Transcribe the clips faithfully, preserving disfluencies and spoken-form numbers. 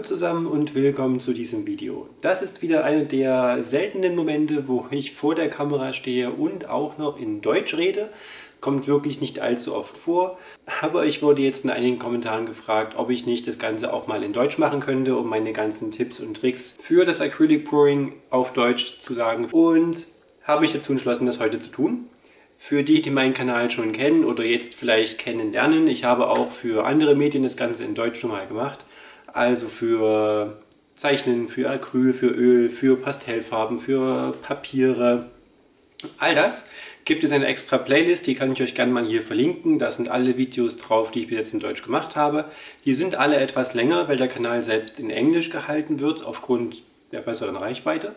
zusammen und willkommen zu diesem Video. Das ist wieder einer der seltenen Momente, wo ich vor der Kamera stehe und auch noch in Deutsch rede. Kommt wirklich nicht allzu oft vor, aber ich wurde jetzt in einigen Kommentaren gefragt, ob ich nicht das Ganze auch mal in Deutsch machen könnte, um meine ganzen Tipps und Tricks für das Acrylic Pouring auf Deutsch zu sagen, und habe mich dazu entschlossen, das heute zu tun. Für die, die meinen Kanal schon kennen oder jetzt vielleicht kennenlernen, ich habe auch für andere Medien das Ganze in Deutsch schon mal gemacht. Also für Zeichnen, für Acryl, für Öl, für Pastellfarben, für Papiere. All das gibt es eine extra Playlist, die kann ich euch gerne mal hier verlinken. Da sind alle Videos drauf, die ich bis jetzt in Deutsch gemacht habe. Die sind alle etwas länger, weil der Kanal selbst in Englisch gehalten wird, aufgrund der besseren Reichweite.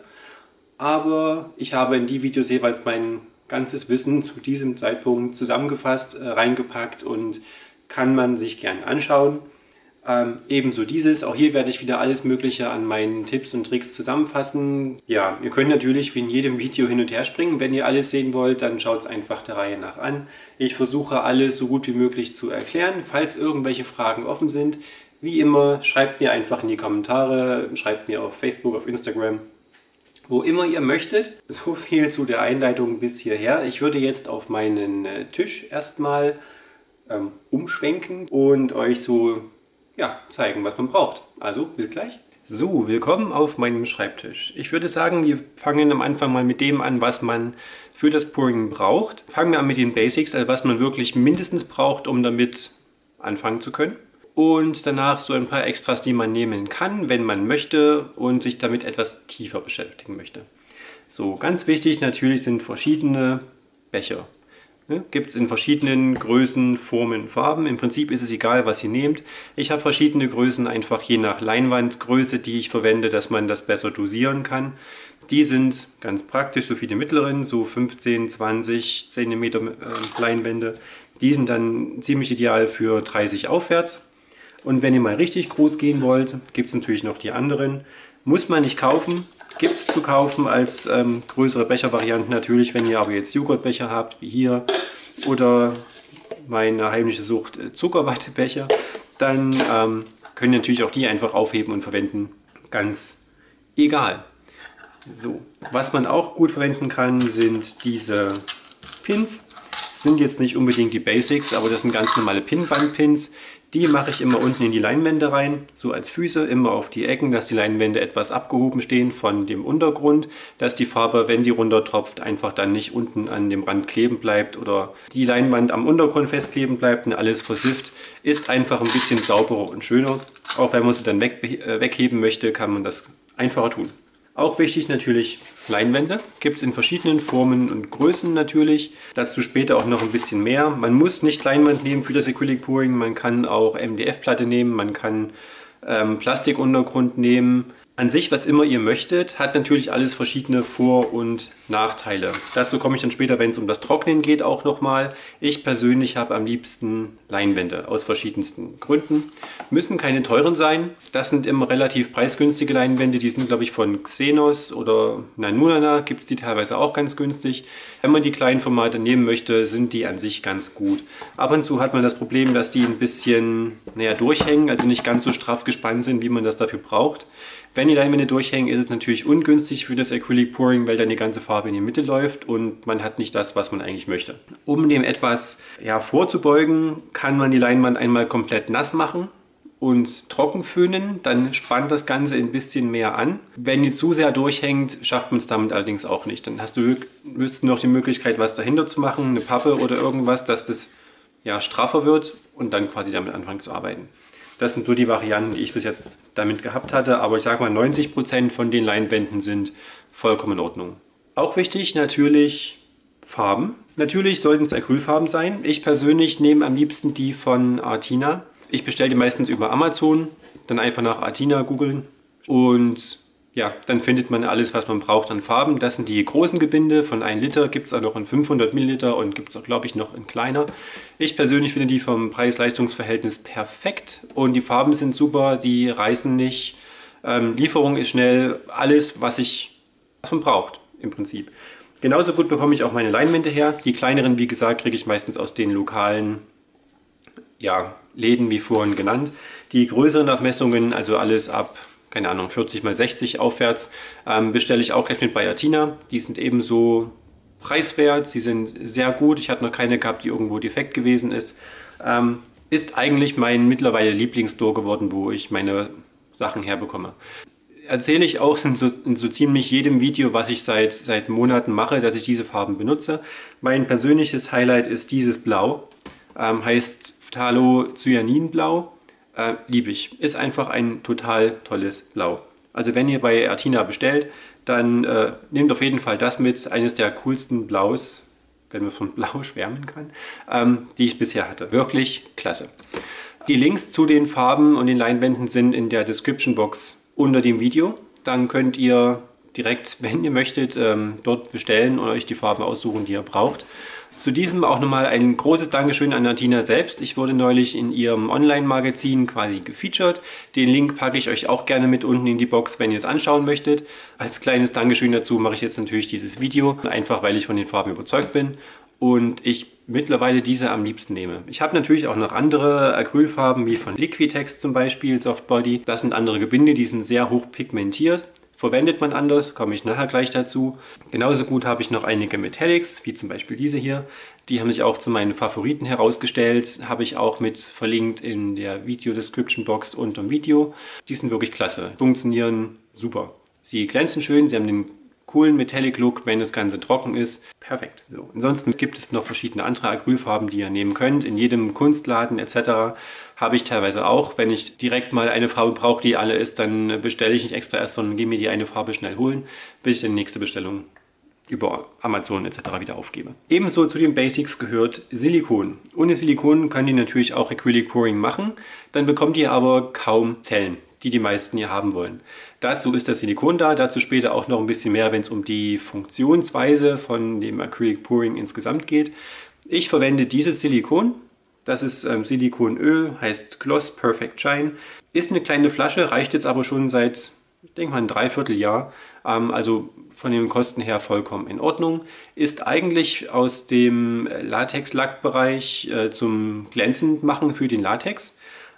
Aber ich habe in die Videos jeweils mein ganzes Wissen zu diesem Zeitpunkt zusammengefasst, äh, reingepackt und kann man sich gern anschauen. Ähm, ebenso dieses, auch hier werde ich wieder alles Mögliche an meinen Tipps und Tricks zusammenfassen. Ja, ihr könnt natürlich wie in jedem Video hin und her springen. Wenn ihr alles sehen wollt, dann schaut es einfach der Reihe nach an. Ich versuche alles so gut wie möglich zu erklären. Falls irgendwelche Fragen offen sind, wie immer, schreibt mir einfach in die Kommentare, schreibt mir auf Facebook, auf Instagram, wo immer ihr möchtet. So viel zu der Einleitung bis hierher. Ich würde jetzt auf meinen Tisch erstmal ähm, umschwenken und euch so ja, zeigen, was man braucht. Also, bis gleich. So, willkommen auf meinem Schreibtisch. Ich würde sagen, wir fangen am Anfang mal mit dem an, was man für das Pouring braucht. Fangen wir an mit den Basics, also was man wirklich mindestens braucht, um damit anfangen zu können. Und danach so ein paar Extras, die man nehmen kann, wenn man möchte und sich damit etwas tiefer beschäftigen möchte. So, ganz wichtig natürlich sind verschiedene Becher. Ne? Gibt es in verschiedenen Größen, Formen, Farben. Im Prinzip ist es egal, was ihr nehmt. Ich habe verschiedene Größen, einfach je nach Leinwandgröße, die ich verwende, dass man das besser dosieren kann. Die sind ganz praktisch, so wie die mittleren, so fünfzehn, zwanzig Zentimeter äh, Leinwände. Die sind dann ziemlich ideal für dreißig aufwärts. Und wenn ihr mal richtig groß gehen wollt, gibt es natürlich noch die anderen. Muss man nicht kaufen, gibt es zu kaufen als ähm, größere Bechervarianten natürlich, wenn ihr aber jetzt Joghurtbecher habt, wie hier, oder meine heimliche Sucht äh, Zuckerwattebecher, dann ähm, könnt ihr natürlich auch die einfach aufheben und verwenden. Ganz egal. So, was man auch gut verwenden kann, sind diese Pins. Das sind jetzt nicht unbedingt die Basics, aber das sind ganz normale Pinnwand-Pins. Die mache ich immer unten in die Leinwände rein, so als Füße, immer auf die Ecken, dass die Leinwände etwas abgehoben stehen von dem Untergrund, dass die Farbe, wenn die runtertropft, einfach dann nicht unten an dem Rand kleben bleibt oder die Leinwand am Untergrund festkleben bleibt und alles versifft. Ist einfach ein bisschen sauberer und schöner. Auch wenn man sie dann weg, äh, wegheben möchte, kann man das einfacher tun. Auch wichtig natürlich Leinwände, gibt es in verschiedenen Formen und Größen natürlich, dazu später auch noch ein bisschen mehr. Man muss nicht Leinwand nehmen für das Acrylic Pouring, man kann auch M D F-Platte nehmen, man kann ähm, Plastikuntergrund nehmen. An sich, was immer ihr möchtet, hat natürlich alles verschiedene Vor- und Nachteile. Dazu komme ich dann später, wenn es um das Trocknen geht, auch nochmal. Ich persönlich habe am liebsten Leinwände aus verschiedensten Gründen. Müssen keine teuren sein. Das sind immer relativ preisgünstige Leinwände. Die sind, glaube ich, von Xenos oder Nanunana. Gibt es die teilweise auch ganz günstig. Wenn man die kleinen Formate nehmen möchte, sind die an sich ganz gut. Ab und zu hat man das Problem, dass die ein bisschen naja, durchhängen, also nicht ganz so straff gespannt sind, wie man das dafür braucht. Wenn die Leinwände durchhängen, ist es natürlich ungünstig für das Acrylic Pouring, weil dann die ganze Farbe in die Mitte läuft und man hat nicht das, was man eigentlich möchte. Um dem etwas ja, vorzubeugen, kann man die Leinwand einmal komplett nass machen und trocken föhnen. Dann spannt das Ganze ein bisschen mehr an. Wenn die zu sehr durchhängt, schafft man es damit allerdings auch nicht. Dann hast du höchstens noch die Möglichkeit, was dahinter zu machen, eine Pappe oder irgendwas, dass das ja, straffer wird und dann quasi damit anfangen zu arbeiten. Das sind so die Varianten, die ich bis jetzt damit gehabt hatte, aber ich sage mal, neunzig Prozent von den Leinwänden sind vollkommen in Ordnung. Auch wichtig natürlich Farben. Natürlich sollten es Acrylfarben sein. Ich persönlich nehme am liebsten die von Artina. Ich bestelle die meistens über Amazon, dann einfach nach Artina googeln und ja, dann findet man alles, was man braucht an Farben. Das sind die großen Gebinde, von einem Liter gibt es auch noch in fünfhundert Milliliter und gibt es auch, glaube ich, noch in kleiner. Ich persönlich finde die vom Preis-Leistungs-Verhältnis perfekt und die Farben sind super, die reißen nicht. Ähm, Lieferung ist schnell, alles, was, ich, was man braucht im Prinzip. Genauso gut bekomme ich auch meine Leinwände her. Die kleineren, wie gesagt, kriege ich meistens aus den lokalen ja, Läden, wie vorhin genannt. Die größeren Abmessungen, also alles ab, keine Ahnung, vierzig mal sechzig aufwärts, ähm, bestelle ich auch gleich mit bei Athina. Die sind ebenso preiswert, sie sind sehr gut. Ich hatte noch keine gehabt, die irgendwo defekt gewesen ist. Ähm, ist eigentlich mein mittlerweile Lieblingsstore geworden, wo ich meine Sachen herbekomme. Erzähle ich auch in so, in so ziemlich jedem Video, was ich seit, seit Monaten mache, dass ich diese Farben benutze. Mein persönliches Highlight ist dieses Blau, ähm, heißt Phthalo-Cyanin-Blau. Äh, liebe ich. Ist einfach ein total tolles Blau. Also wenn ihr bei Athina bestellt, dann äh, nehmt auf jeden Fall das mit. Eines der coolsten Blaus, wenn man von Blau schwärmen kann, ähm, die ich bisher hatte. Wirklich klasse. Die Links zu den Farben und den Leinwänden sind in der Description Box unter dem Video. Dann könnt ihr direkt, wenn ihr möchtet, ähm, dort bestellen und euch die Farben aussuchen, die ihr braucht. Zu diesem auch nochmal ein großes Dankeschön an Athina selbst. Ich wurde neulich in ihrem Online-Magazin quasi gefeatured. Den Link packe ich euch auch gerne mit unten in die Box, wenn ihr es anschauen möchtet. Als kleines Dankeschön dazu mache ich jetzt natürlich dieses Video, einfach weil ich von den Farben überzeugt bin und ich mittlerweile diese am liebsten nehme. Ich habe natürlich auch noch andere Acrylfarben, wie von Liquitex zum Beispiel, Softbody. Das sind andere Gebinde, die sind sehr hoch pigmentiert. Verwendet man anders, komme ich nachher gleich dazu. Genauso gut habe ich noch einige Metallics, wie zum Beispiel diese hier. Die haben sich auch zu meinen Favoriten herausgestellt. Habe ich auch mit verlinkt in der Video-Description-Box unter dem Video. Die sind wirklich klasse, funktionieren super. Sie glänzen schön, sie haben den coolen Metallic-Look, wenn das Ganze trocken ist. Perfekt. So. Ansonsten gibt es noch verschiedene andere Acrylfarben, die ihr nehmen könnt. In jedem Kunstladen et cetera habe ich teilweise auch. Wenn ich direkt mal eine Farbe brauche, die alle ist, dann bestelle ich nicht extra erst, sondern gehe mir die eine Farbe schnell holen, bis ich die nächste Bestellung über Amazon et cetera wieder aufgebe. Ebenso zu den Basics gehört Silikon. Ohne Silikon könnt ihr natürlich auch Acrylic Pouring machen, dann bekommt ihr aber kaum Zellen, die die meisten hier haben wollen. Dazu ist das Silikon da, dazu später auch noch ein bisschen mehr, wenn es um die Funktionsweise von dem Acrylic Pouring insgesamt geht. Ich verwende dieses Silikon, das ist ähm, Silikonöl, heißt Gloss Perfect Shine. Ist eine kleine Flasche, reicht jetzt aber schon seit, ich denke mal, ein Dreivierteljahr. Ähm, also von den Kosten her vollkommen in Ordnung. Ist eigentlich aus dem Latex-Lackbereich äh, zum Glänzend machen für den Latex.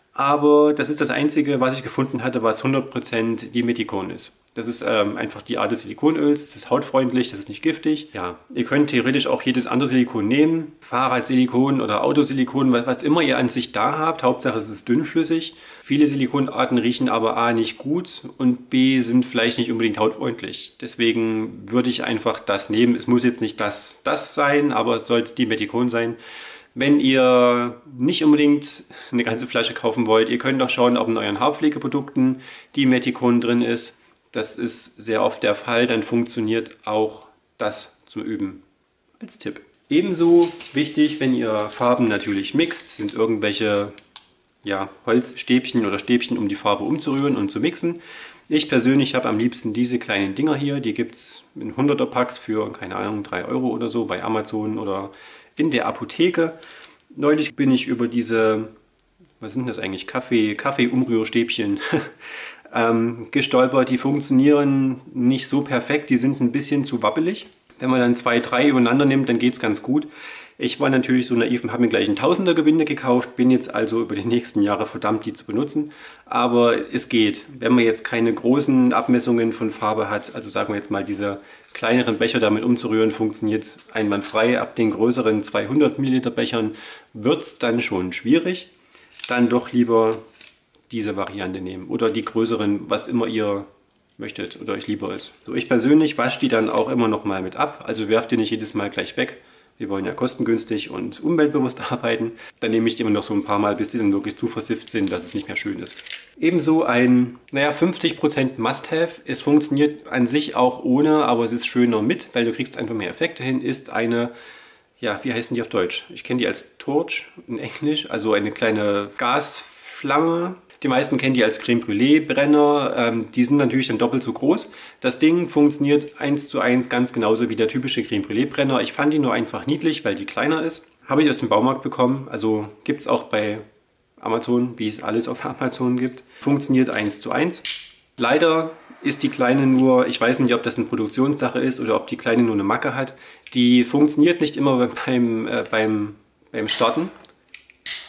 Aber das ist das Einzige, was ich gefunden hatte, was hundert Prozent Dimethicon ist. Das ist ähm, einfach die Art des Silikonöls. Es ist hautfreundlich, das ist nicht giftig. Ja, ihr könnt theoretisch auch jedes andere Silikon nehmen. Fahrradsilikon oder Autosilikon, was, was immer ihr an sich da habt. Hauptsache es ist dünnflüssig. Viele Silikonarten riechen aber A nicht gut und B sind vielleicht nicht unbedingt hautfreundlich. Deswegen würde ich einfach das nehmen. Es muss jetzt nicht das, das sein, aber es sollte Dimethicon sein. Wenn ihr nicht unbedingt eine ganze Flasche kaufen wollt, ihr könnt auch schauen, ob in euren Haarpflegeprodukten Dimethicon drin ist. Das ist sehr oft der Fall, dann funktioniert auch das zum Üben als Tipp. Ebenso wichtig, wenn ihr Farben natürlich mixt, sind irgendwelche ja, Holzstäbchen oder Stäbchen, um die Farbe umzurühren und zu mixen. Ich persönlich habe am liebsten diese kleinen Dinger hier, die gibt es in hunderter Packs für, keine Ahnung, drei Euro oder so bei Amazon oder in der Apotheke. Neulich bin ich über diese, was sind das eigentlich, Kaffee, Kaffee-Umrührstäbchen ähm, gestolpert. Die funktionieren nicht so perfekt, die sind ein bisschen zu wabbelig. Wenn man dann zwei, drei übereinander nimmt, dann geht es ganz gut. Ich war natürlich so naiv und habe mir gleich ein Tausender Gebinde gekauft, bin jetzt also über die nächsten Jahre verdammt, die zu benutzen. Aber es geht. Wenn man jetzt keine großen Abmessungen von Farbe hat, also sagen wir jetzt mal diese kleineren Becher damit umzurühren, funktioniert einwandfrei. Ab den größeren zweihundert Milliliter Bechern wird es dann schon schwierig. Dann doch lieber diese Variante nehmen oder die größeren, was immer ihr möchtet oder euch lieber ist. So, ich persönlich wasche die dann auch immer noch mal mit ab, also werft die nicht jedes Mal gleich weg. Wir wollen ja kostengünstig und umweltbewusst arbeiten. Dann nehme ich die immer noch so ein paar Mal, bis die dann wirklich zu versifft sind, dass es nicht mehr schön ist. Ebenso ein, naja, fünfzig Prozent Must-Have. Es funktioniert an sich auch ohne, aber es ist schöner mit, weil du kriegst einfach mehr Effekte hin, ist eine, ja, wie heißen die auf Deutsch? Ich kenne die als Torch in Englisch, also eine kleine Gasflamme. Die meisten kennen die als Creme Brûlée Brenner, ähm, die sind natürlich dann doppelt so groß. Das Ding funktioniert eins zu eins ganz genauso wie der typische Creme Brûlée Brenner. Ich fand die nur einfach niedlich, weil die kleiner ist. Habe ich aus dem Baumarkt bekommen, also gibt es auch bei Amazon, wie es alles auf Amazon gibt. Funktioniert eins zu eins. Leider ist die kleine nur, ich weiß nicht, ob das eine Produktionssache ist oder ob die kleine nur eine Macke hat. Die funktioniert nicht immer beim, äh, beim, beim Starten.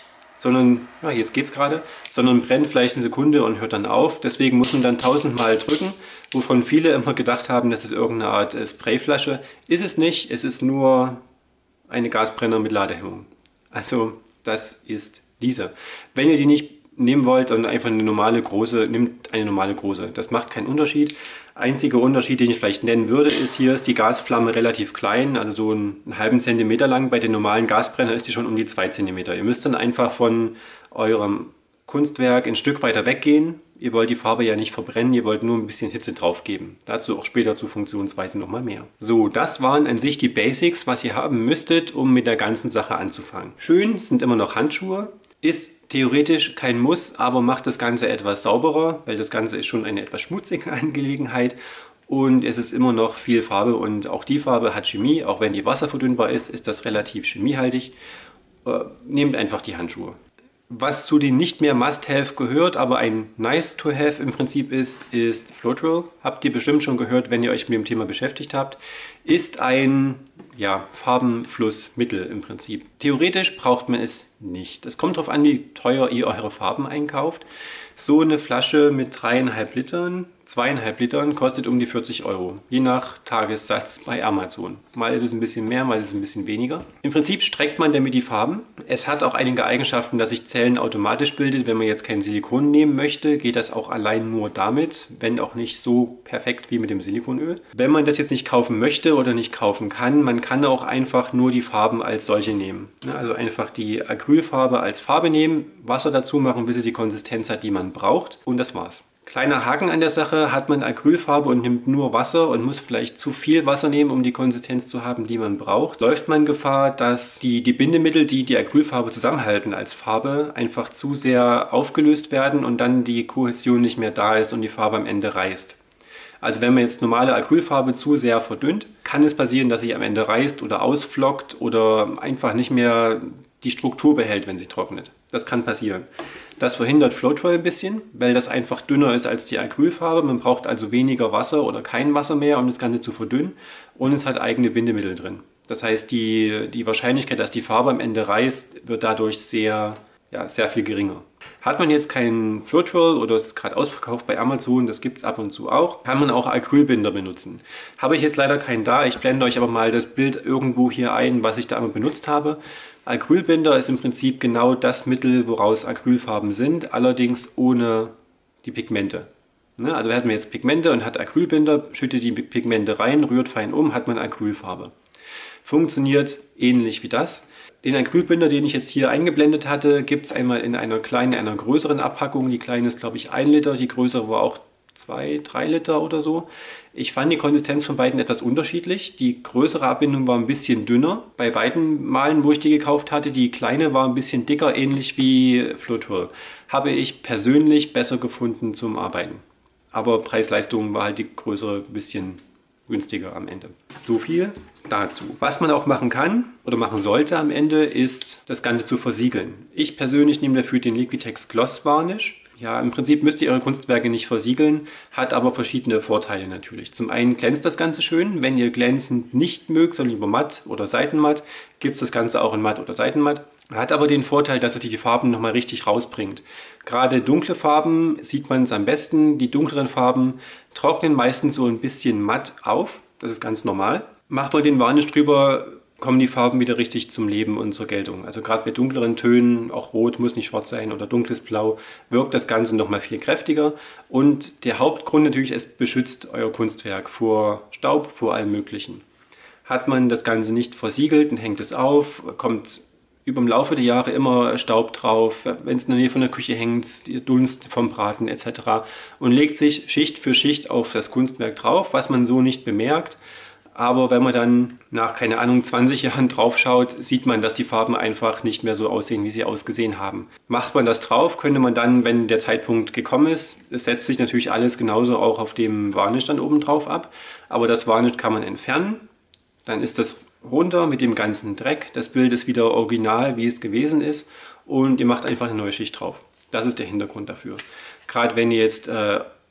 sondern, ja, jetzt geht's gerade, sondern brennt vielleicht eine Sekunde und hört dann auf. Deswegen muss man dann tausendmal drücken, wovon viele immer gedacht haben, das ist irgendeine Art Sprayflasche. Ist es nicht, es ist nur eine Gasbrenner mit Ladehemmung. Also das ist diese. Wenn ihr die nicht nehmen wollt und einfach eine normale große, nimmt eine normale große. Das macht keinen Unterschied. Einziger Unterschied, den ich vielleicht nennen würde, ist, hier ist die Gasflamme relativ klein, also so einen halben Zentimeter lang. Bei den normalen Gasbrenner ist die schon um die zwei Zentimeter. Ihr müsst dann einfach von eurem Kunstwerk ein Stück weiter weggehen. Ihr wollt die Farbe ja nicht verbrennen, ihr wollt nur ein bisschen Hitze drauf geben. Dazu auch später zur Funktionsweise nochmal mehr. So, das waren an sich die Basics, was ihr haben müsstet, um mit der ganzen Sache anzufangen. Schön sind immer noch Handschuhe. Ist theoretisch kein Muss, aber macht das Ganze etwas sauberer, weil das Ganze ist schon eine etwas schmutzige Angelegenheit und es ist immer noch viel Farbe und auch die Farbe hat Chemie, auch wenn die wasserverdünnbar ist, ist das relativ chemiehaltig. Äh, nehmt einfach die Handschuhe. Was zu den nicht mehr Must-Have gehört, aber ein Nice-to-Have im Prinzip ist, ist Floetrol. Habt ihr bestimmt schon gehört, wenn ihr euch mit dem Thema beschäftigt habt. Ist ein ja, Farbenflussmittel im Prinzip. Theoretisch braucht man es nicht. Es kommt darauf an, wie teuer ihr eure Farben einkauft. So eine Flasche mit dreieinhalb Litern, zweieinhalb Litern kostet um die vierzig Euro. Je nach Tagessatz bei Amazon. Mal ist es ein bisschen mehr, mal ist es ein bisschen weniger. Im Prinzip streckt man damit die Farben. Es hat auch einige Eigenschaften, dass sich Zellen automatisch bildet. Wenn man jetzt kein Silikon nehmen möchte, geht das auch allein nur damit, wenn auch nicht so perfekt wie mit dem Silikonöl. Wenn man das jetzt nicht kaufen möchte oder nicht kaufen kann, man kann auch einfach nur die Farben als solche nehmen. Also einfach die Acrylfarbe als Farbe nehmen, Wasser dazu machen, bis es die Konsistenz hat, die man braucht, und das war's. Kleiner Haken an der Sache: Hat man Acrylfarbe und nimmt nur Wasser und muss vielleicht zu viel Wasser nehmen, um die Konsistenz zu haben, die man braucht, läuft man Gefahr, dass die, die Bindemittel, die die Acrylfarbe zusammenhalten als Farbe, einfach zu sehr aufgelöst werden und dann die Kohäsion nicht mehr da ist und die Farbe am Ende reißt. Also wenn man jetzt normale Acrylfarbe zu sehr verdünnt, kann es passieren, dass sie am Ende reißt oder ausflockt oder einfach nicht mehr die Struktur behält, wenn sie trocknet. Das kann passieren. Das verhindert Floetrol ein bisschen, weil das einfach dünner ist als die Acrylfarbe. Man braucht also weniger Wasser oder kein Wasser mehr, um das Ganze zu verdünnen. Und es hat eigene Bindemittel drin. Das heißt, die, die Wahrscheinlichkeit, dass die Farbe am Ende reißt, wird dadurch sehr, ja, sehr viel geringer. Hat man jetzt keinen Floetrol oder ist gerade ausverkauft bei Amazon, das gibt es ab und zu auch, kann man auch Acrylbinder benutzen. Habe ich jetzt leider keinen da, ich blende euch aber mal das Bild irgendwo hier ein, was ich da einmal benutzt habe. Acrylbinder ist im Prinzip genau das Mittel, woraus Acrylfarben sind, allerdings ohne die Pigmente. Ne? Also hat man jetzt Pigmente und hat Acrylbinder, schüttet die Pigmente rein, rührt fein um, hat man Acrylfarbe. Funktioniert ähnlich wie das. Den Acrylbinder, den ich jetzt hier eingeblendet hatte, gibt es einmal in einer kleinen, einer größeren Abpackung. Die kleine ist, glaube ich, ein Liter, die größere war auch zwei, drei Liter oder so. Ich fand die Konsistenz von beiden etwas unterschiedlich. Die größere Abbindung war ein bisschen dünner. Bei beiden Malen, wo ich die gekauft hatte, die kleine war ein bisschen dicker, ähnlich wie Floetrol. Habe ich persönlich besser gefunden zum Arbeiten. Aber Preis-Leistung war halt die größere ein bisschen günstiger am Ende. So viel dazu. Was man auch machen kann oder machen sollte am Ende, ist das Ganze zu versiegeln. Ich persönlich nehme dafür den Liquitex Gloss Varnish. Ja, im Prinzip müsst ihr eure Kunstwerke nicht versiegeln, hat aber verschiedene Vorteile natürlich. Zum einen glänzt das Ganze schön. Wenn ihr glänzend nicht mögt, sondern lieber matt oder seitenmatt, gibt es das Ganze auch in matt oder seitenmatt. Hat aber den Vorteil, dass es die Farben nochmal richtig rausbringt. Gerade dunkle Farben sieht man es am besten. Die dunkleren Farben trocknen meistens so ein bisschen matt auf. Das ist ganz normal. Macht man den Varnish drüber, kommen die Farben wieder richtig zum Leben und zur Geltung. Also gerade bei dunkleren Tönen, auch rot muss nicht schwarz sein oder dunkles Blau, wirkt das Ganze nochmal viel kräftiger. Und der Hauptgrund natürlich, es beschützt euer Kunstwerk vor Staub, vor allem Möglichen. Hat man das Ganze nicht versiegelt, dann hängt es auf, kommt über im Laufe der Jahre immer Staub drauf, wenn es in der Nähe von der Küche hängt, Dunst vom Braten et cetera. Und legt sich Schicht für Schicht auf das Kunstwerk drauf, was man so nicht bemerkt. Aber wenn man dann nach, keine Ahnung, zwanzig Jahren drauf schaut, sieht man, dass die Farben einfach nicht mehr so aussehen, wie sie ausgesehen haben. Macht man das drauf, könnte man dann, wenn der Zeitpunkt gekommen ist, es setzt sich natürlich alles genauso auch auf dem Varnish dann oben drauf ab. Aber das Varnish kann man entfernen. Dann ist das runter mit dem ganzen Dreck. Das Bild ist wieder original, wie es gewesen ist. Und ihr macht einfach eine neue Schicht drauf. Das ist der Hintergrund dafür. Gerade wenn ihr jetzt äh,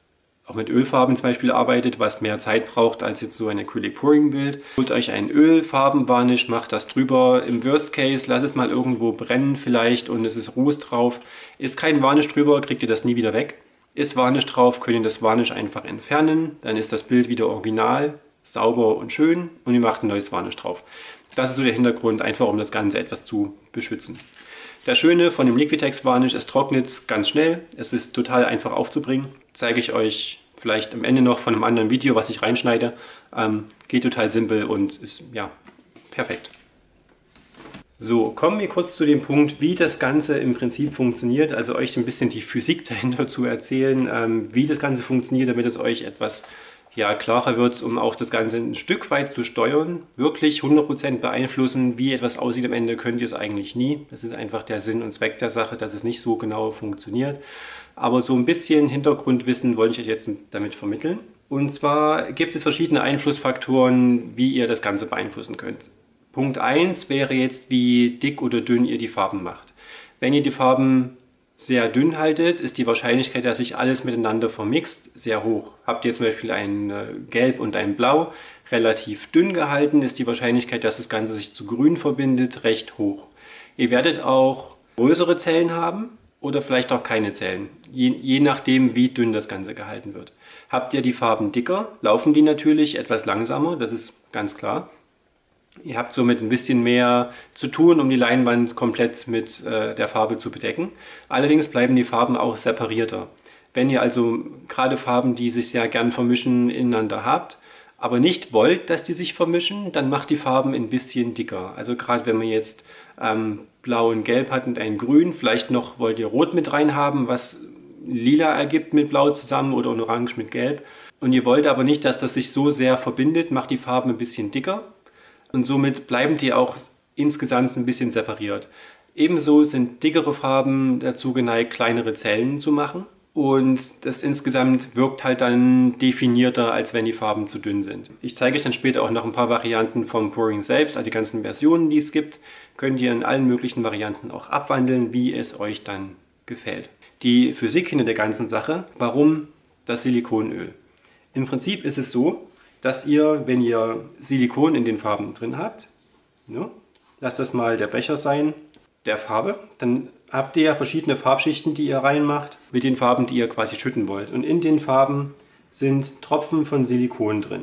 auch mit Ölfarben zum Beispiel arbeitet, was mehr Zeit braucht als jetzt so ein Acrylic Pouring Bild. Holt euch einen Ölfarbenvarnish, macht das drüber. Im Worst Case lasst es mal irgendwo brennen vielleicht und es ist Ruß drauf. Ist kein Varnish drüber, kriegt ihr das nie wieder weg. Ist Varnish drauf, könnt ihr das Varnish einfach entfernen. Dann ist das Bild wieder original, sauber und schön und ihr macht ein neues Varnish drauf. Das ist so der Hintergrund, einfach um das Ganze etwas zu beschützen. Das Schöne von dem Liquitex Varnish, es trocknet ganz schnell, es ist total einfach aufzubringen. Zeige ich euch vielleicht am Ende noch von einem anderen Video, was ich reinschneide. Ähm, geht total simpel und ist ja perfekt. So, kommen wir kurz zu dem Punkt, wie das Ganze im Prinzip funktioniert. Also euch ein bisschen die Physik dahinter zu erzählen, ähm, wie das Ganze funktioniert, damit es euch etwas ja, klarer wird, um auch das Ganze ein Stück weit zu steuern. Wirklich hundert Prozent beeinflussen, wie etwas aussieht am Ende, könnt ihr es eigentlich nie. Das ist einfach der Sinn und Zweck der Sache, dass es nicht so genau funktioniert. Aber so ein bisschen Hintergrundwissen wollte ich euch jetzt damit vermitteln. Und zwar gibt es verschiedene Einflussfaktoren, wie ihr das Ganze beeinflussen könnt. Punkt eins wäre jetzt, wie dick oder dünn ihr die Farben macht. Wenn ihr die Farben sehr dünn haltet, ist die Wahrscheinlichkeit, dass sich alles miteinander vermixt, sehr hoch. Habt ihr zum Beispiel ein Gelb und ein Blau relativ dünn gehalten, ist die Wahrscheinlichkeit, dass das Ganze sich zu grün verbindet, recht hoch. Ihr werdet auch größere Zellen haben oder vielleicht auch keine Zellen, je, je nachdem, wie dünn das Ganze gehalten wird. Habt ihr die Farben dicker, laufen die natürlich etwas langsamer, das ist ganz klar. Ihr habt somit ein bisschen mehr zu tun, um die Leinwand komplett mit äh, der Farbe zu bedecken. Allerdings bleiben die Farben auch separierter. Wenn ihr also gerade Farben, die sich sehr gern vermischen, ineinander habt, aber nicht wollt, dass die sich vermischen, dann macht die Farben ein bisschen dicker. Also gerade wenn man jetzt ähm, Blau und Gelb hat und ein Grün, vielleicht noch wollt ihr Rot mit rein haben, was Lila ergibt mit Blau zusammen oder Orange mit Gelb. Und ihr wollt aber nicht, dass das sich so sehr verbindet, macht die Farben ein bisschen dicker. Und somit bleiben die auch insgesamt ein bisschen separiert. Ebenso sind dickere Farben dazu geneigt, kleinere Zellen zu machen. Und das insgesamt wirkt halt dann definierter, als wenn die Farben zu dünn sind. Ich zeige euch dann später auch noch ein paar Varianten vom Pouring selbst, also die ganzen Versionen, die es gibt. Könnt ihr in allen möglichen Varianten auch abwandeln, wie es euch dann gefällt. Die Physik hinter der ganzen Sache, warum das Silikonöl? Im Prinzip ist es so, dass ihr, wenn ihr Silikon in den Farben drin habt, ne, lasst das mal der Becher sein, der Farbe, dann habt ihr ja verschiedene Farbschichten, die ihr reinmacht, mit den Farben, die ihr quasi schütten wollt. Und in den Farben sind Tropfen von Silikon drin.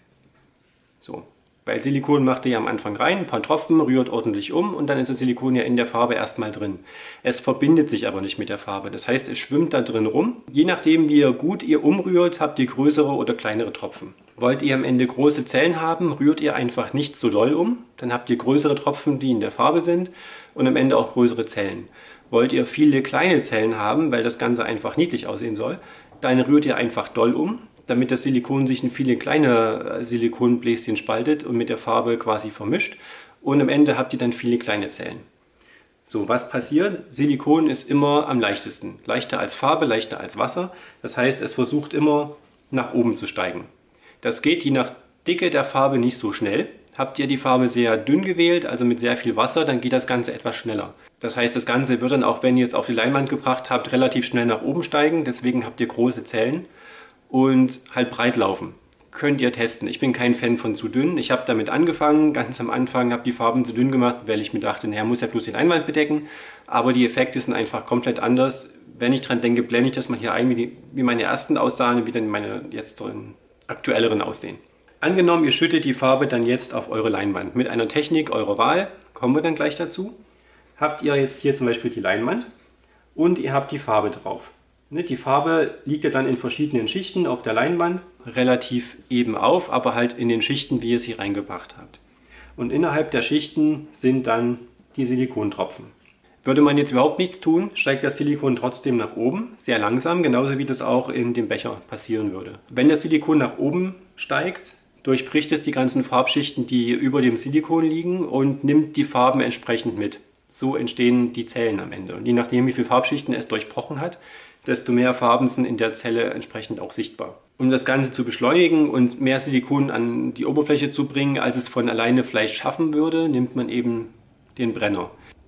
So. Weil Silikon macht ihr am Anfang rein, ein paar Tropfen, rührt ordentlich um und dann ist das Silikon ja in der Farbe erstmal drin. Es verbindet sich aber nicht mit der Farbe, das heißt, es schwimmt da drin rum. Je nachdem, wie gut ihr umrührt, habt ihr größere oder kleinere Tropfen. Wollt ihr am Ende große Zellen haben, rührt ihr einfach nicht so doll um, dann habt ihr größere Tropfen, die in der Farbe sind und am Ende auch größere Zellen. Wollt ihr viele kleine Zellen haben, weil das Ganze einfach niedlich aussehen soll, dann rührt ihr einfach doll um, damit das Silikon sich in viele kleine Silikonbläschen spaltet und mit der Farbe quasi vermischt. Und am Ende habt ihr dann viele kleine Zellen. So, was passiert? Silikon ist immer am leichtesten. Leichter als Farbe, leichter als Wasser. Das heißt, es versucht immer nach oben zu steigen. Das geht je nach Dicke der Farbe nicht so schnell. Habt ihr die Farbe sehr dünn gewählt, also mit sehr viel Wasser, dann geht das Ganze etwas schneller. Das heißt, das Ganze wird dann auch, wenn ihr es auf die Leinwand gebracht habt, relativ schnell nach oben steigen. Deswegen habt ihr große Zellen und halt breit laufen. Könnt ihr testen. Ich bin kein Fan von zu dünn. Ich habe damit angefangen, ganz am Anfang habe die Farben zu dünn gemacht, weil ich mir dachte, naja, muss ja bloß die Leinwand bedecken. Aber die Effekte sind einfach komplett anders. Wenn ich dran denke, blende ich das mal hier ein, wie, die, wie meine ersten aussahen und wie dann meine jetzt drin aktuelleren aussehen. Angenommen, ihr schüttet die Farbe dann jetzt auf eure Leinwand mit einer Technik eurer Wahl, kommen wir dann gleich dazu. Habt ihr jetzt hier zum Beispiel die Leinwand und ihr habt die Farbe drauf. Die Farbe liegt ja dann in verschiedenen Schichten auf der Leinwand, relativ eben auf, aber halt in den Schichten, wie ihr sie reingebracht habt. Und innerhalb der Schichten sind dann die Silikontropfen. Würde man jetzt überhaupt nichts tun, steigt das Silikon trotzdem nach oben, sehr langsam, genauso wie das auch in dem Becher passieren würde. Wenn das Silikon nach oben steigt, durchbricht es die ganzen Farbschichten, die über dem Silikon liegen und nimmt die Farben entsprechend mit. So entstehen die Zellen am Ende. Und je nachdem, wie viele Farbschichten es durchbrochen hat, desto mehr Farben sind in der Zelle entsprechend auch sichtbar. Um das Ganze zu beschleunigen und mehr Silikon an die Oberfläche zu bringen, als es von alleine vielleicht schaffen würde, nimmt man eben den Brenner.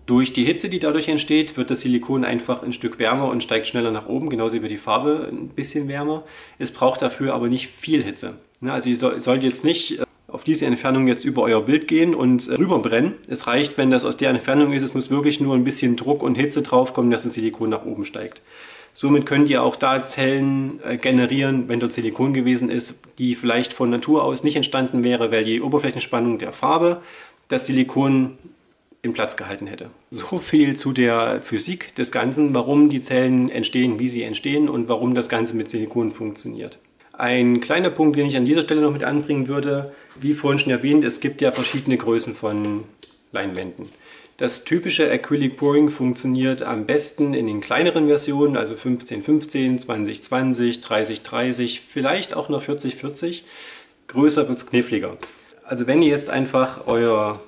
Durch die Hitze, die dadurch entsteht, wird das Silikon einfach ein Stück wärmer und steigt schneller nach oben, genauso wie die Farbe ein bisschen wärmer. Es braucht dafür aber nicht viel Hitze. Also ihr sollt jetzt nicht auf diese Entfernung jetzt über euer Bild gehen und rüber brennen. Es reicht, wenn das aus der Entfernung ist, es muss wirklich nur ein bisschen Druck und Hitze draufkommen, dass das Silikon nach oben steigt. Somit könnt ihr auch da Zellen generieren, wenn dort Silikon gewesen ist, die vielleicht von Natur aus nicht entstanden wäre, weil die Oberflächenspannung der Farbe das Silikon im Platz gehalten hätte. So viel zu der Physik des Ganzen, warum die Zellen entstehen, wie sie entstehen und warum das Ganze mit Silikon funktioniert. Ein kleiner Punkt, den ich an dieser Stelle noch mit anbringen würde, wie vorhin schon erwähnt, es gibt ja verschiedene Größen von Leinwänden. Das typische Acrylic Pouring funktioniert am besten in den kleineren Versionen, also fünfzehn fünfzehn, zwanzig zwanzig, dreißig dreißig, vielleicht auch noch vierzig vierzig. Größer wird es kniffliger. Also wenn ihr jetzt einfach euer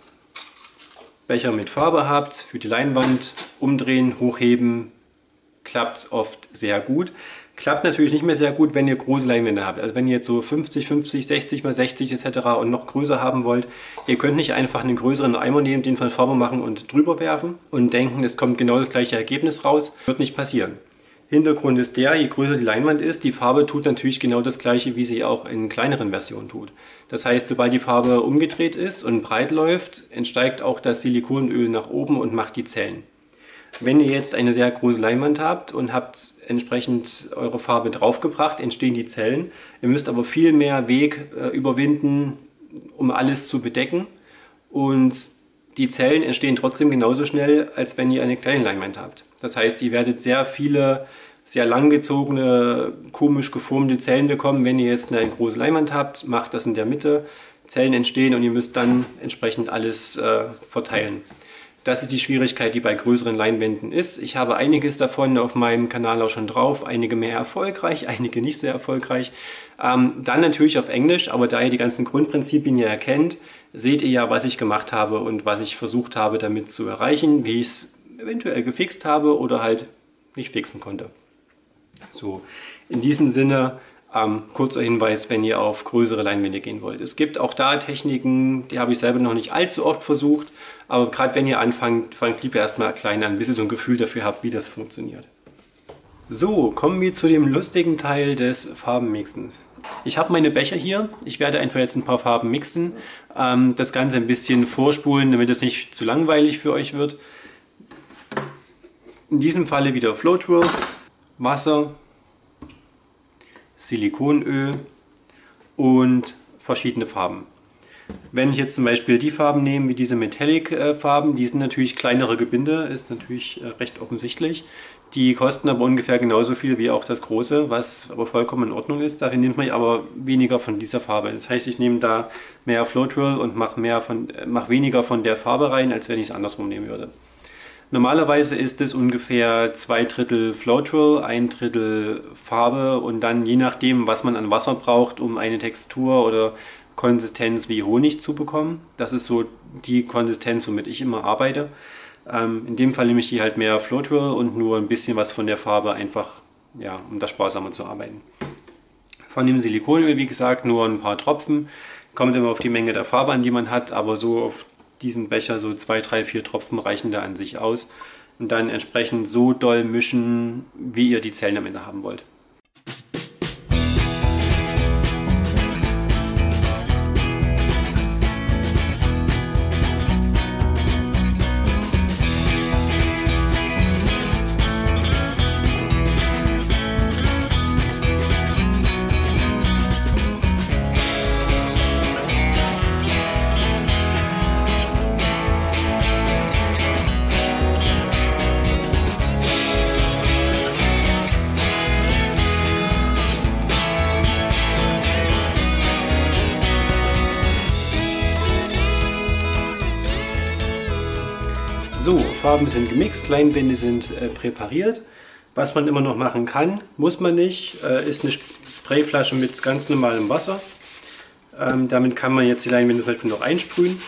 Becher mit Farbe habt, für die Leinwand umdrehen, hochheben, klappt oft sehr gut. Klappt natürlich nicht mehr sehr gut, wenn ihr große Leinwände habt. Also wenn ihr jetzt so fünfzig, fünfzig, sechzig mal sechzig et cetera und noch größer haben wollt, ihr könnt nicht einfach einen größeren Eimer nehmen, den von Farbe machen und drüber werfen und denken, es kommt genau das gleiche Ergebnis raus. Wird nicht passieren. Hintergrund ist der, je größer die Leinwand ist, die Farbe tut natürlich genau das gleiche, wie sie auch in kleineren Versionen tut. Das heißt, sobald die Farbe umgedreht ist und breit läuft, entsteigt auch das Silikonöl nach oben und macht die Zellen. Wenn ihr jetzt eine sehr große Leinwand habt und habt entsprechend eure Farbe draufgebracht, entstehen die Zellen. Ihr müsst aber viel mehr Weg äh, überwinden, um alles zu bedecken. Und die Zellen entstehen trotzdem genauso schnell, als wenn ihr eine kleine Leinwand habt. Das heißt, ihr werdet sehr viele, sehr langgezogene, komisch geformte Zellen bekommen. Wenn ihr jetzt eine große Leinwand habt, macht das in der Mitte, Zellen entstehen und ihr müsst dann entsprechend alles äh, verteilen. Das ist die Schwierigkeit, die bei größeren Leinwänden ist. Ich habe einiges davon auf meinem Kanal auch schon drauf, einige mehr erfolgreich, einige nicht sehr erfolgreich. Ähm, dann natürlich auf Englisch, aber da ihr die ganzen Grundprinzipien ja erkennt, seht ihr ja, was ich gemacht habe und was ich versucht habe damit zu erreichen, wie ich es eventuell gefixt habe oder halt nicht fixen konnte. So, in diesem Sinne ähm, kurzer Hinweis, wenn ihr auf größere Leinwände gehen wollt. Es gibt auch da Techniken, die habe ich selber noch nicht allzu oft versucht, aber gerade wenn ihr anfangt, fangt lieber erstmal klein an, bis ihr so ein Gefühl dafür habt, wie das funktioniert. So, kommen wir zu dem lustigen Teil des Farbenmixens. Ich habe meine Becher hier, ich werde einfach jetzt ein paar Farben mixen, ähm, das Ganze ein bisschen vorspulen, damit es nicht zu langweilig für euch wird. In diesem Falle wieder Floetrol, Wasser, Silikonöl und verschiedene Farben. Wenn ich jetzt zum Beispiel die Farben nehme, wie diese Metallic-Farben, die sind natürlich kleinere Gebinde, ist natürlich recht offensichtlich. Die kosten aber ungefähr genauso viel wie auch das große, was aber vollkommen in Ordnung ist. Dafür nimmt man aber weniger von dieser Farbe. Das heißt, ich nehme da mehr Floetrol und mache mehr von, mache weniger von der Farbe rein, als wenn ich es andersrum nehmen würde. Normalerweise ist es ungefähr zwei Drittel Floetrol, ein Drittel Farbe und dann je nachdem, was man an Wasser braucht, um eine Textur oder Konsistenz wie Honig zu bekommen. Das ist so die Konsistenz, womit ich immer arbeite. Ähm, in dem Fall nehme ich hier halt mehr Floetrol und nur ein bisschen was von der Farbe, einfach ja, um da sparsamer zu arbeiten. Von dem Silikonöl, wie gesagt, nur ein paar Tropfen. Kommt immer auf die Menge der Farbe an, die man hat, aber so auf diesen Becher so zwei, drei, vier Tropfen reichen da an sich aus. Und dann entsprechend so doll mischen, wie ihr die Zellen am Ende haben wollt. So, Farben sind gemixt, Leinwände sind äh, präpariert. Was man immer noch machen kann, muss man nicht, äh, ist eine Sprayflasche mit ganz normalem Wasser. Ähm, damit kann man jetzt die Leinwände zum Beispiel noch einsprühen.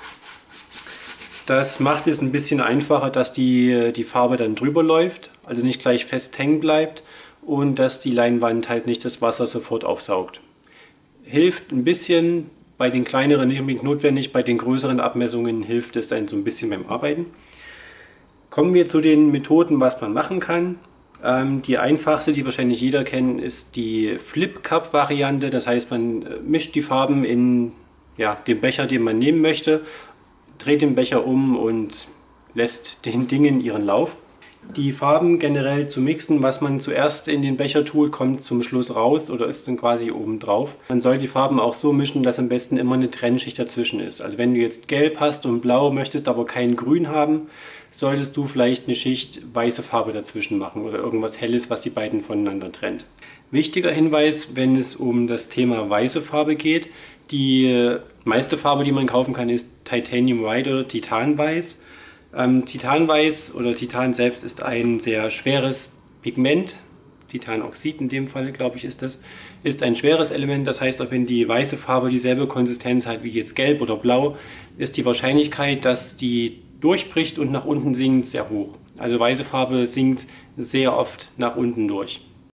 Das macht es ein bisschen einfacher, dass die, die Farbe dann drüber läuft, also nicht gleich fest hängen bleibt und dass die Leinwand halt nicht das Wasser sofort aufsaugt. Hilft ein bisschen, bei den kleineren nicht unbedingt notwendig, bei den größeren Abmessungen hilft es dann so ein bisschen beim Arbeiten. Kommen wir zu den Methoden, was man machen kann. Ähm, die einfachste, die wahrscheinlich jeder kennt, ist die Flip Cup Variante. Das heißt, man mischt die Farben in ja, den Becher, den man nehmen möchte, dreht den Becher um und lässt den Dingen ihren Lauf. Die Farben generell zu mixen, was man zuerst in den Becher tut, kommt zum Schluss raus oder ist dann quasi oben drauf. Man soll die Farben auch so mischen, dass am besten immer eine Trennschicht dazwischen ist. Also wenn du jetzt Gelb hast und Blau, möchtest aber kein Grün haben, solltest du vielleicht eine Schicht weiße Farbe dazwischen machen oder irgendwas Helles, was die beiden voneinander trennt. Wichtiger Hinweis, wenn es um das Thema weiße Farbe geht: Die meiste Farbe, die man kaufen kann, ist Titanium White oder Titanweiß. Ähm, Titanweiß oder Titan selbst ist ein sehr schweres Pigment. Titanoxid in dem Fall, glaube ich, ist das. Ist ein schweres Element, das heißt, auch wenn die weiße Farbe dieselbe Konsistenz hat wie jetzt Gelb oder Blau, ist die Wahrscheinlichkeit, dass die durchbricht und nach unten sinkt, sehr hoch. Also weiße Farbe sinkt sehr oft nach unten durch.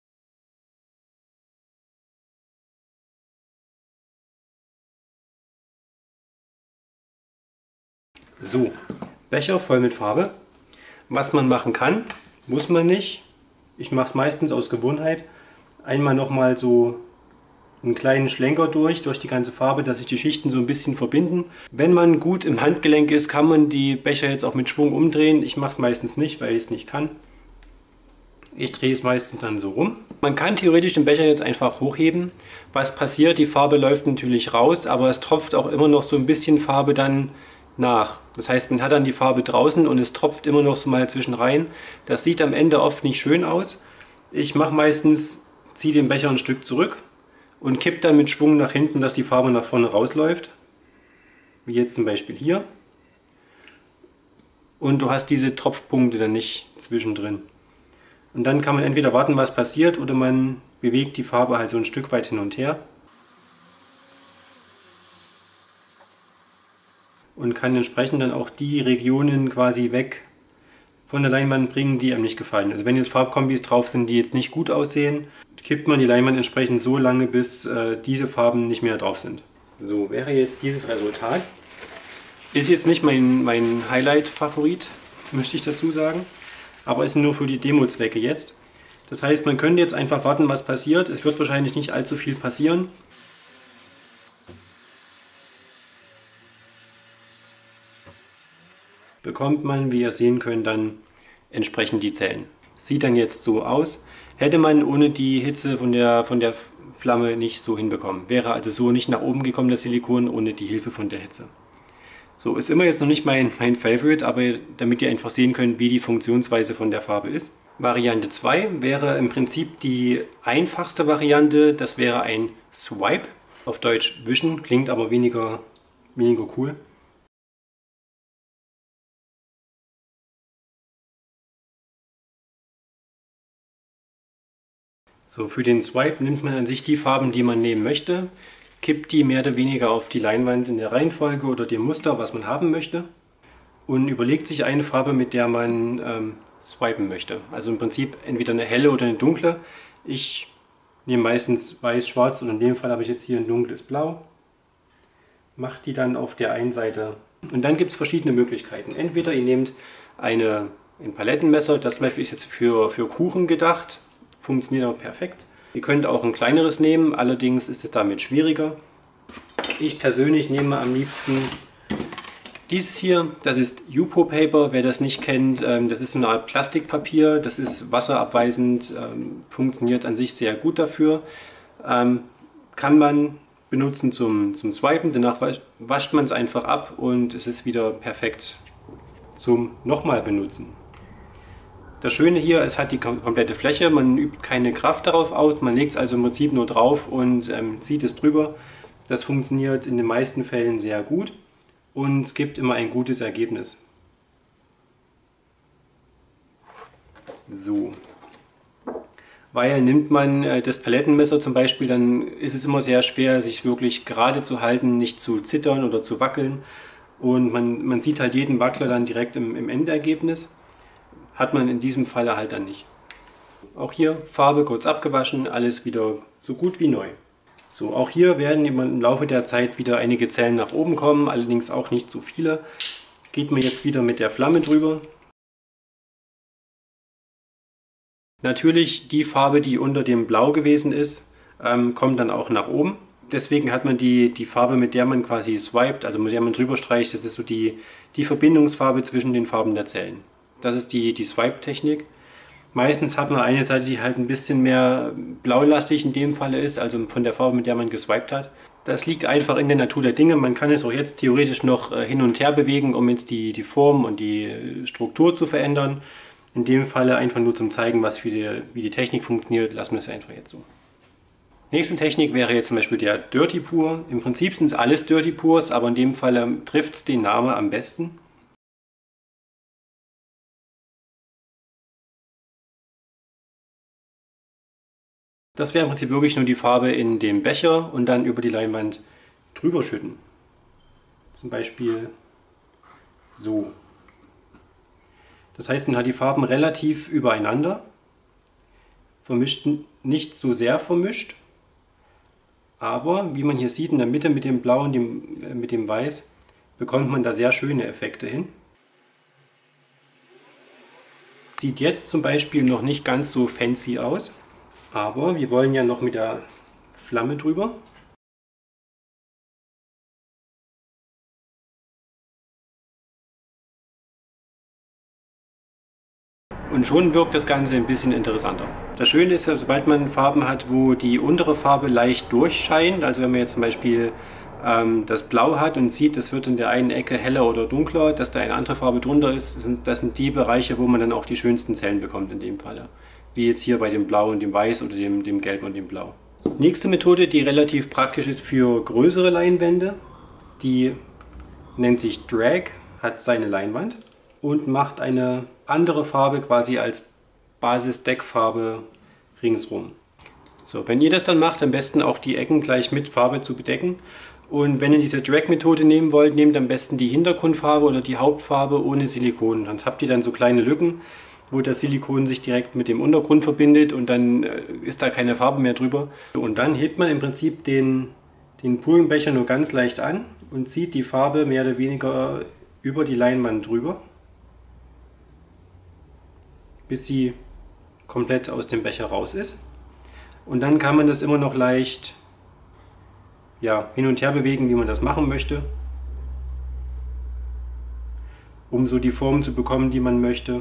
So, Becher voll mit Farbe. Was man machen kann, muss man nicht. Ich mache es meistens aus Gewohnheit. Einmal nochmal so einen kleinen Schlenker durch, durch die ganze Farbe, dass sich die Schichten so ein bisschen verbinden. Wenn man gut im Handgelenk ist, kann man die Becher jetzt auch mit Schwung umdrehen. Ich mache es meistens nicht, weil ich es nicht kann. Ich drehe es meistens dann so rum. Man kann theoretisch den Becher jetzt einfach hochheben. Was passiert? Die Farbe läuft natürlich raus, aber es tropft auch immer noch so ein bisschen Farbe dann nach. Das heißt, man hat dann die Farbe draußen und es tropft immer noch so mal zwischen rein. Das sieht am Ende oft nicht schön aus. Ich mache meistens, ziehe den Becher ein Stück zurück und kippe dann mit Schwung nach hinten, dass die Farbe nach vorne rausläuft. Wie jetzt zum Beispiel hier. Und du hast diese Tropfpunkte dann nicht zwischendrin. Und dann kann man entweder warten, was passiert, oder man bewegt die Farbe halt so ein Stück weit hin und her. Und kann entsprechend dann auch die Regionen quasi weg von der Leinwand bringen, die einem nicht gefallen. Also wenn jetzt Farbkombis drauf sind, die jetzt nicht gut aussehen, kippt man die Leinwand entsprechend so lange, bis äh, diese Farben nicht mehr drauf sind. So wäre jetzt dieses Resultat. Ist jetzt nicht mein, mein Highlight-Favorit, möchte ich dazu sagen, aber ist nur für die Demo-Zwecke jetzt. Das heißt, man könnte jetzt einfach warten, was passiert. Es wird wahrscheinlich nicht allzu viel passieren. Bekommt man, wie ihr sehen könnt, dann entsprechend die Zellen. Sieht dann jetzt so aus. Hätte man ohne die Hitze von der, von der Flamme nicht so hinbekommen. Wäre also so nicht nach oben gekommen, das Silikon, ohne die Hilfe von der Hitze. So, ist immer jetzt noch nicht mein, mein Favorite, aber damit ihr einfach sehen könnt, wie die Funktionsweise von der Farbe ist. Variante zwei wäre im Prinzip die einfachste Variante. Das wäre ein Swipe. Auf Deutsch wischen, klingt aber weniger, weniger cool. So, für den Swipe nimmt man an sich die Farben, die man nehmen möchte, kippt die mehr oder weniger auf die Leinwand in der Reihenfolge oder dem Muster, was man haben möchte, und überlegt sich eine Farbe, mit der man ähm, swipen möchte. Also im Prinzip entweder eine helle oder eine dunkle. Ich nehme meistens weiß, schwarz, und in dem Fall habe ich jetzt hier ein dunkles Blau. Mache die dann auf der einen Seite. Und dann gibt es verschiedene Möglichkeiten. Entweder ihr nehmt eine, ein Palettenmesser, das zum Beispiel ist jetzt für, für Kuchen gedacht. Funktioniert auch perfekt. Ihr könnt auch ein kleineres nehmen, allerdings ist es damit schwieriger. Ich persönlich nehme am liebsten dieses hier, das ist Yupo Paper, wer das nicht kennt, das ist so eine Art Plastikpapier, das ist wasserabweisend, funktioniert an sich sehr gut dafür. Kann man benutzen zum, zum Swipen, danach wascht man es einfach ab und es ist wieder perfekt zum nochmal benutzen. Das Schöne hier, es hat die komplette Fläche, man übt keine Kraft darauf aus, man legt es also im Prinzip nur drauf und ähm, zieht es drüber. Das funktioniert in den meisten Fällen sehr gut und es gibt immer ein gutes Ergebnis. So. Weil nimmt man äh, das Palettenmesser zum Beispiel, dann ist es immer sehr schwer, sich wirklich gerade zu halten, nicht zu zittern oder zu wackeln. Und man, man sieht halt jeden Wackler dann direkt im, im Endergebnis. Hat man in diesem Falle halt dann nicht. Auch hier Farbe kurz abgewaschen, alles wieder so gut wie neu. So, auch hier werden im Laufe der Zeit wieder einige Zellen nach oben kommen, allerdings auch nicht so viele. Geht man jetzt wieder mit der Flamme drüber. Natürlich die Farbe, die unter dem Blau gewesen ist, ähm, kommt dann auch nach oben. Deswegen hat man die, die Farbe, mit der man quasi swiped, also mit der man drüber streicht, das ist so die, die Verbindungsfarbe zwischen den Farben der Zellen. Das ist die, die Swipe-Technik. Meistens hat man eine Seite, die halt ein bisschen mehr blaulastig in dem Falle ist, also von der Farbe, mit der man geswiped hat. Das liegt einfach in der Natur der Dinge. Man kann es auch jetzt theoretisch noch hin und her bewegen, um jetzt die, die Form und die Struktur zu verändern. In dem Falle einfach nur zum Zeigen, was für die, wie die Technik funktioniert, lassen wir es einfach jetzt so. Nächste Technik wäre jetzt zum Beispiel der Dirty Pour. Im Prinzip sind es alles Dirty Pours, aber in dem Fall trifft es den Namen am besten. Das wäre im Prinzip wirklich nur die Farbe in dem Becher und dann über die Leinwand drüber schütten. Zum Beispiel so. Das heißt, man hat die Farben relativ übereinander, vermischt, nicht so sehr vermischt. Aber wie man hier sieht, in der Mitte mit dem Blau und dem, äh, mit dem Weiß bekommt man da sehr schöne Effekte hin. Sieht jetzt zum Beispiel noch nicht ganz so fancy aus, aber wir wollen ja noch mit der Flamme drüber. Und schon wirkt das Ganze ein bisschen interessanter. Das Schöne ist, sobald man Farben hat, wo die untere Farbe leicht durchscheint, also wenn man jetzt zum Beispiel ähm, das Blau hat und sieht, es wird in der einen Ecke heller oder dunkler, dass da eine andere Farbe drunter ist, sind, das sind die Bereiche, wo man dann auch die schönsten Zellen bekommt in dem Falle. Wie jetzt hier bei dem Blau und dem Weiß oder dem, dem Gelb und dem Blau. Nächste Methode, die relativ praktisch ist für größere Leinwände, die nennt sich Drag, hat seine Leinwand und macht eine andere Farbe quasi als Basis-Deckfarbe ringsrum. So, wenn ihr das dann macht, am besten auch die Ecken gleich mit Farbe zu bedecken. Und wenn ihr diese Drag-Methode nehmen wollt, nehmt am besten die Hintergrundfarbe oder die Hauptfarbe ohne Silikon. Sonst habt ihr dann so kleine Lücken, wo das Silikon sich direkt mit dem Untergrund verbindet und dann ist da keine Farbe mehr drüber. Und dann hebt man im Prinzip den, den Pouringbecher nur ganz leicht an und zieht die Farbe mehr oder weniger über die Leinwand drüber, bis sie komplett aus dem Becher raus ist. Und dann kann man das immer noch leicht ja, hin und her bewegen, wie man das machen möchte, um so die Form zu bekommen, die man möchte.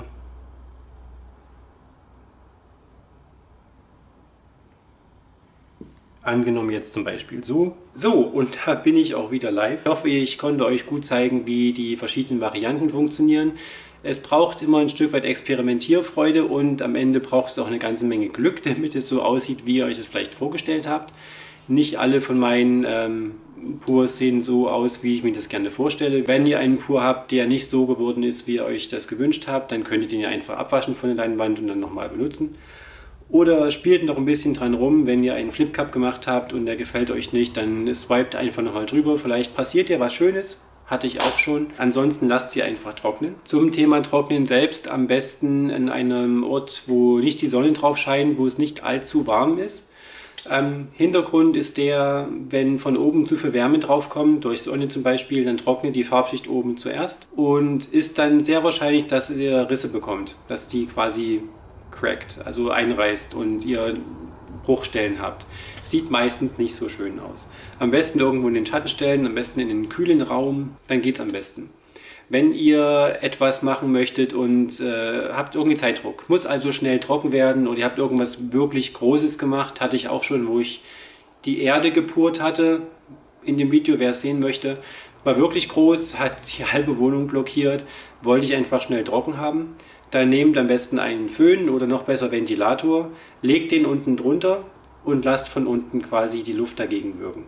Angenommen jetzt zum Beispiel so. So, und da bin ich auch wieder live. Ich hoffe, ich konnte euch gut zeigen, wie die verschiedenen Varianten funktionieren. Es braucht immer ein Stück weit Experimentierfreude und am Ende braucht es auch eine ganze Menge Glück, damit es so aussieht, wie ihr euch das vielleicht vorgestellt habt. Nicht alle von meinen ähm, Pours sehen so aus, wie ich mir das gerne vorstelle. Wenn ihr einen Pour habt, der nicht so geworden ist, wie ihr euch das gewünscht habt, dann könnt ihr den ja einfach abwaschen von der Leinwand und dann nochmal benutzen. Oder spielt noch ein bisschen dran rum, wenn ihr einen Flip Cup gemacht habt und der gefällt euch nicht, dann swiped einfach nochmal drüber. Vielleicht passiert ja was Schönes. Hatte ich auch schon. Ansonsten lasst sie einfach trocknen. Zum Thema Trocknen selbst am besten in einem Ort, wo nicht die Sonne drauf scheint, wo es nicht allzu warm ist. Ähm, Hintergrund ist der, wenn von oben zu viel Wärme drauf kommt, durch Sonne zum Beispiel, dann trocknet die Farbschicht oben zuerst und ist dann sehr wahrscheinlich, dass ihr Risse bekommt, dass die quasi crackt, also einreißt und ihr Bruchstellen habt. Sieht meistens nicht so schön aus. Am besten irgendwo in den Schatten stellen, am besten in einen kühlen Raum, dann geht es am besten. Wenn ihr etwas machen möchtet und äh, habt irgendwie Zeitdruck, muss also schnell trocken werden oder ihr habt irgendwas wirklich Großes gemacht, hatte ich auch schon, wo ich die Erde gepurt hatte, in dem Video, wer es sehen möchte, war wirklich groß, hat die halbe Wohnung blockiert, wollte ich einfach schnell trocken haben. Dann nehmt am besten einen Föhn oder noch besser Ventilator, legt den unten drunter und lasst von unten quasi die Luft dagegen wirken.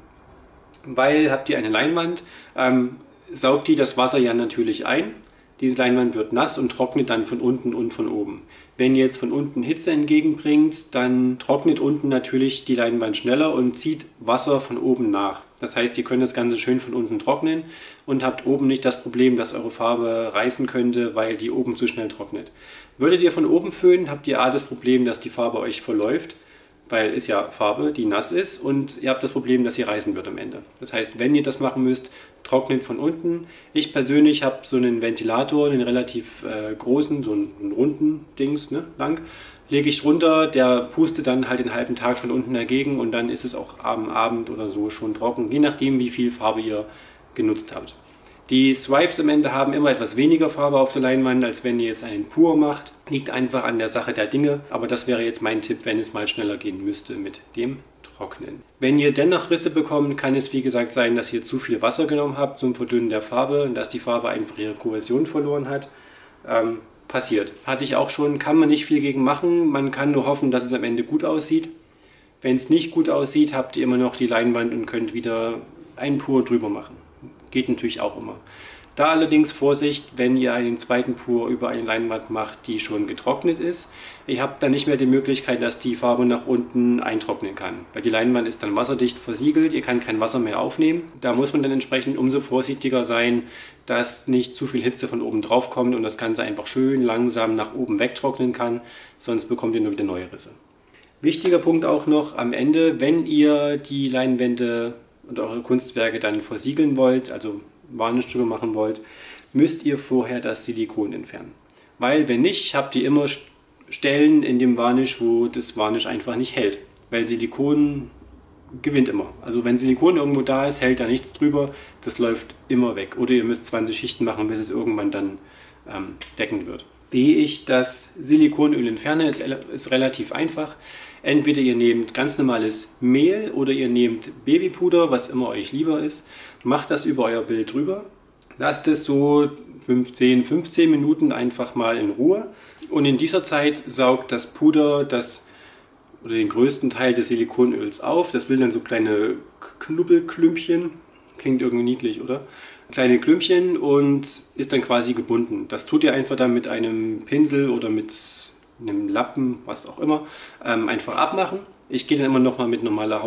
Weil habt ihr eine Leinwand, ähm, saugt die das Wasser ja natürlich ein. Diese Leinwand wird nass und trocknet dann von unten und von oben. Wenn ihr jetzt von unten Hitze entgegenbringt, dann trocknet unten natürlich die Leinwand schneller und zieht Wasser von oben nach. Das heißt, ihr könnt das Ganze schön von unten trocknen und habt oben nicht das Problem, dass eure Farbe reißen könnte, weil die oben zu schnell trocknet. Würdet ihr von oben föhnen, habt ihr A das Problem, dass die Farbe euch verläuft, weil ist ja Farbe, die nass ist, und ihr habt das Problem, dass sie reißen wird am Ende. Das heißt, wenn ihr das machen müsst, trocknet von unten. Ich persönlich habe so einen Ventilator, einen relativ äh, großen, so einen, einen runden Dings, ne, lang. lege ich runter, der pustet dann halt den halben Tag von unten dagegen und dann ist es auch am Abend oder so schon trocken, je nachdem wie viel Farbe ihr genutzt habt. Die Swipes am Ende haben immer etwas weniger Farbe auf der Leinwand, als wenn ihr jetzt einen Pur macht. Liegt einfach an der Sache der Dinge, aber das wäre jetzt mein Tipp, wenn es mal schneller gehen müsste mit dem Trocknen. Wenn ihr dennoch Risse bekommt, kann es wie gesagt sein, dass ihr zu viel Wasser genommen habt zum Verdünnen der Farbe und dass die Farbe einfach ihre Kohäsion verloren hat. Ähm, passiert. Hatte ich auch schon, kann man nicht viel gegen machen, man kann nur hoffen, dass es am Ende gut aussieht. Wenn es nicht gut aussieht, habt ihr immer noch die Leinwand und könnt wieder einen Pur drüber machen. Geht natürlich auch immer. Da allerdings Vorsicht, wenn ihr einen zweiten Pur über eine Leinwand macht, die schon getrocknet ist. Ihr habt dann nicht mehr die Möglichkeit, dass die Farbe nach unten eintrocknen kann. Weil die Leinwand ist dann wasserdicht versiegelt, ihr kann kein Wasser mehr aufnehmen. Da muss man dann entsprechend umso vorsichtiger sein, dass nicht zu viel Hitze von oben drauf kommt und das Ganze einfach schön langsam nach oben wegtrocknen kann. Sonst bekommt ihr nur wieder neue Risse. Wichtiger Punkt auch noch am Ende, wenn ihr die Leinwände und eure Kunstwerke dann versiegeln wollt, also Varnish drüber machen wollt, müsst ihr vorher das Silikon entfernen. Weil wenn nicht, habt ihr immer Stellen in dem Varnish, wo das Varnish einfach nicht hält. Weil Silikon gewinnt immer. Also wenn Silikon irgendwo da ist, hält da nichts drüber, das läuft immer weg. Oder ihr müsst zwanzig Schichten machen, bis es irgendwann dann ähm, deckend wird. Wie ich das Silikonöl entferne, ist, ist relativ einfach. Entweder ihr nehmt ganz normales Mehl oder ihr nehmt Babypuder, was immer euch lieber ist. Macht das über euer Bild drüber. Lasst es so fünfzehn, fünfzehn Minuten einfach mal in Ruhe. Und in dieser Zeit saugt das Puder das, oder den größten Teil des Silikonöls auf. Das bilden dann so kleine Knubbelklümpchen. Klingt irgendwie niedlich, oder? Kleine Klümpchen und ist dann quasi gebunden. Das tut ihr einfach dann mit einem Pinsel oder mit einem Lappen, was auch immer, ähm, einfach abmachen. Ich gehe dann immer noch mal mit normaler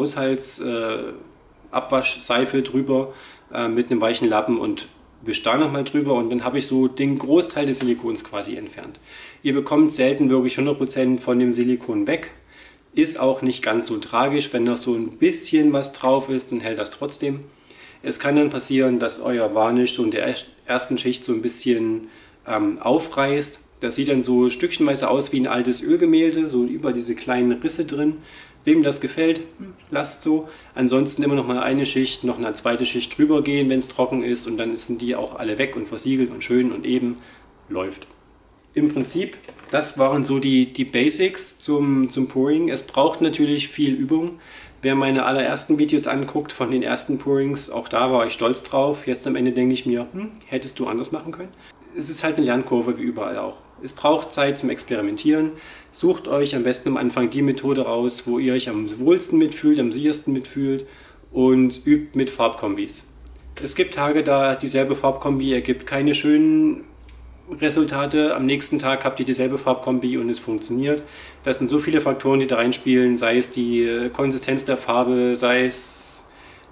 Haushaltsabwaschseife äh, drüber, äh, mit einem weichen Lappen und wische da nochmal drüber und dann habe ich so den Großteil des Silikons quasi entfernt. Ihr bekommt selten wirklich hundert Prozent von dem Silikon weg. Ist auch nicht ganz so tragisch, wenn noch so ein bisschen was drauf ist, dann hält das trotzdem. Es kann dann passieren, dass euer Varnish so in der ersten Schicht so ein bisschen ähm, aufreißt. Das sieht dann so stückchenweise aus wie ein altes Ölgemälde, so über diese kleinen Risse drin. Wem das gefällt, lasst so. Ansonsten immer noch mal eine Schicht, noch eine zweite Schicht drüber gehen, wenn es trocken ist und dann sind die auch alle weg und versiegelt und schön und eben läuft. Im Prinzip, das waren so die, die Basics zum, zum Pouring. Es braucht natürlich viel Übung. Wer meine allerersten Videos anguckt von den ersten Pourings, auch da war ich stolz drauf. Jetzt am Ende denke ich mir, hm, hättest du anders machen können? Es ist halt eine Lernkurve wie überall auch. Es braucht Zeit zum Experimentieren. Sucht euch am besten am Anfang die Methode raus, wo ihr euch am wohlsten mitfühlt, am sichersten mitfühlt und übt mit Farbkombis. Es gibt Tage, da dieselbe Farbkombi ergibt keine schönen Resultate. Am nächsten Tag habt ihr dieselbe Farbkombi und es funktioniert. Das sind so viele Faktoren, die da reinspielen, sei es die Konsistenz der Farbe, sei es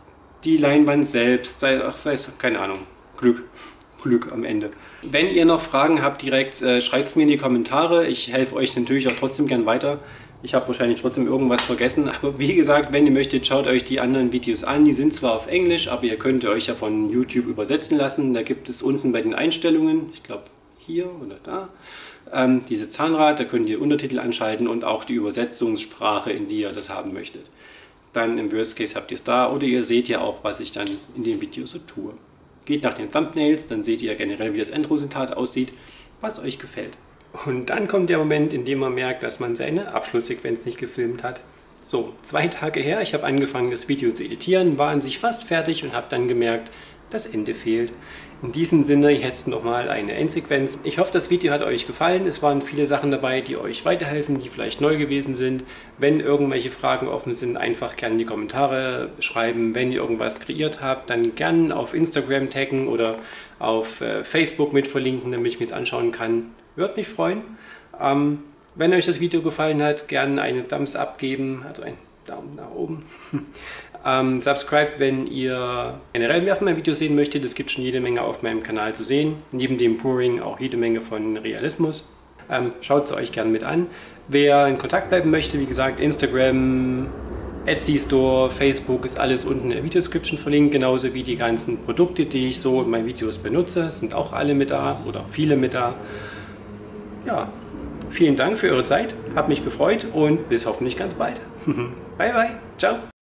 die Leinwand selbst, sei, ach, sei es, keine Ahnung, Glück. Glück am Ende. Wenn ihr noch Fragen habt, direkt äh, schreibt es mir in die Kommentare. Ich helfe euch natürlich auch trotzdem gern weiter. Ich habe wahrscheinlich trotzdem irgendwas vergessen. Aber wie gesagt, wenn ihr möchtet, schaut euch die anderen Videos an. Die sind zwar auf Englisch, aber ihr könnt euch ja von YouTube übersetzen lassen. Da gibt es unten bei den Einstellungen, ich glaube hier oder da, ähm, dieses Zahnrad. Da könnt ihr Untertitel anschalten und auch die Übersetzungssprache, in die ihr das haben möchtet. Dann im Worst Case habt ihr es da oder ihr seht ja auch, was ich dann in den Videos so tue. Geht nach den Thumbnails, dann seht ihr generell, wie das Endresultat aussieht, was euch gefällt. Und dann kommt der Moment, in dem man merkt, dass man seine Abschlusssequenz nicht gefilmt hat. So, zwei Tage her, ich habe angefangen, das Video zu editieren, war an sich fast fertig und habe dann gemerkt, das Ende fehlt. In diesem Sinne jetzt nochmal eine Endsequenz. Ich hoffe, das Video hat euch gefallen. Es waren viele Sachen dabei, die euch weiterhelfen, die vielleicht neu gewesen sind. Wenn irgendwelche Fragen offen sind, einfach gerne in die Kommentare schreiben. Wenn ihr irgendwas kreiert habt, dann gerne auf Instagram taggen oder auf äh, Facebook mit verlinken, damit ich mir das anschauen kann. Würde mich freuen. Ähm, wenn euch das Video gefallen hat, gerne einen Thumbs up geben, also einen Daumen nach oben. ähm, subscribe, wenn ihr generell mehr von meinen Videos sehen möchtet. Es gibt schon jede Menge auf meinem Kanal zu sehen. Neben dem Pouring auch jede Menge von Realismus. Ähm, Schaut es euch gerne mit an. Wer in Kontakt bleiben möchte, wie gesagt, Instagram, Etsy Store, Facebook ist alles unten in der Videodescription verlinkt. Genauso wie die ganzen Produkte, die ich so in meinen Videos benutze. Sind auch alle mit da oder viele mit da. Ja. Vielen Dank für eure Zeit, hat mich gefreut und bis hoffentlich ganz bald. Bye bye, ciao.